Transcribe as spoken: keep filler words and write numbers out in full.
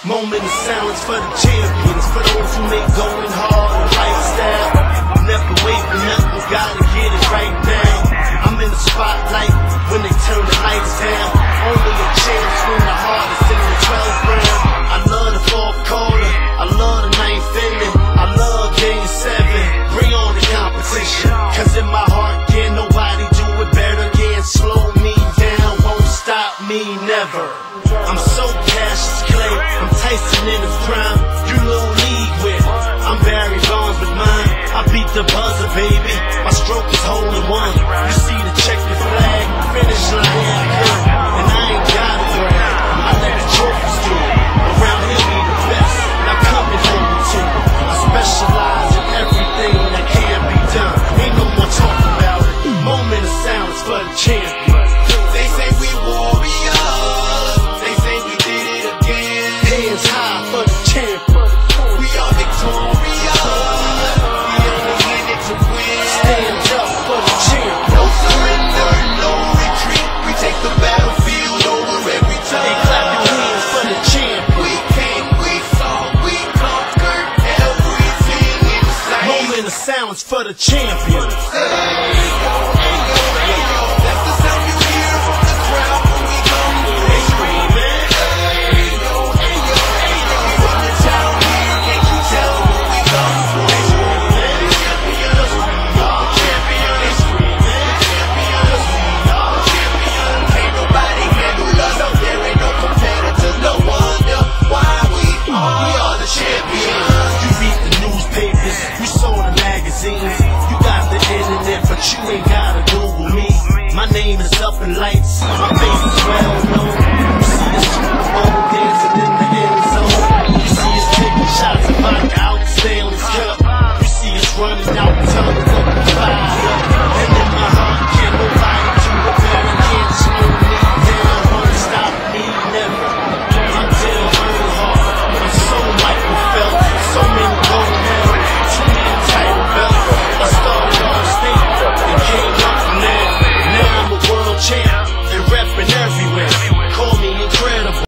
Moment of silence for the champions, for those who make going hard a lifestyle. Never wait for nothing, gotta get it right now. I'm in the spotlight when they turn the lights down. Only a chance when the hardest in the twelfth round. I love the fourth quarter, I love the ninth inning, I love game seven. Bring on the competition, cause in my heart can't nobody do it better. Can't slow me down, won't stop me never. I'm so Cassius Clay, I'm Tyson in his prime. You little league with, I'm Barry Bonds with mine. I beat the buzzer, baby, my stroke is hole in one. You see the checkered flag, finish line, yeah, good. And I ain't gotta brag, I let the trophies do it. Around here we the best, now come and hold me to it. I specialize in everything that can be done. Ain't no more talk about it. Moment of silence for the champion. They say we warriors, they say we did it again. Hands high for the champion. We are victorious, we only in it to win. Stand up for the champion. No surrender, no retreat. We take the battlefield over every time. Hey, clap your hands for the champion. We came, we saw, we conquered everything in sight. Moment of silence for the champion. That's the sound you hear from the crowd when we come through. They screaming, ayo, ayo, ayo. We run the town here, can't you tell when we come through? They screaming, champions, we are champions. They screaming, champions, we are champions. Can't nobody handle us, there ain't no competitors. No wonder why we are, we are the champions. You read the newspapers, you saw the magazines. You got the internet, but you ain't gotta Google me. My name is up in lights.